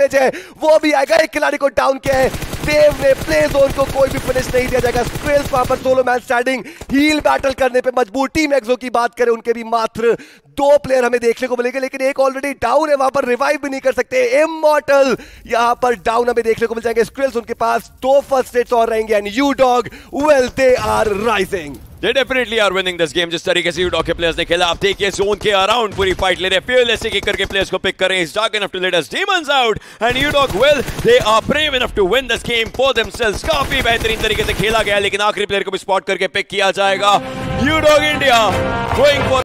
Damage है वो भी आएगा। एक खिलाड़ी को डाउन किया है देव ने, प्ले जोन को कोई भी फिनिश नहीं दिया जाएगा। स्क्रिल्स वहां पर solo man standing heal battle करने पे मजबूर। टीम एक्सो की बात करें उनके भी मात्र 2 प्लेयर हमें देखने को मिलेंगे, लेकिन एक ऑलरेडी डाउन है, वहां पर रिवाइव भी नहीं कर सकते। इमॉर्टल यहां पर डाउन हमें देखने को मिल जाएंगे। स्क्रिल्स उनके पास 2 फर्स्ट हिट्स और रहेंगे and you dog well they are rising. They definitely are winning this game. जिस तरीके से U-Dog के प्लेयर्स ने खेला, आप देखिए जोन के अराउंड पूरी फाइट ले रहे हैं। fearless एक करके प्लेयर्स को पिक कर रहे हैं। He's dark enough to let us demons out and U-Dog well they are brave enough to win this game for themselves. काफी बेहतरीन तरीके से खेला गया, लेकिन आखिरी प्लेयर को भी स्पॉट करके पिक किया जाएगा। U-Dog India going for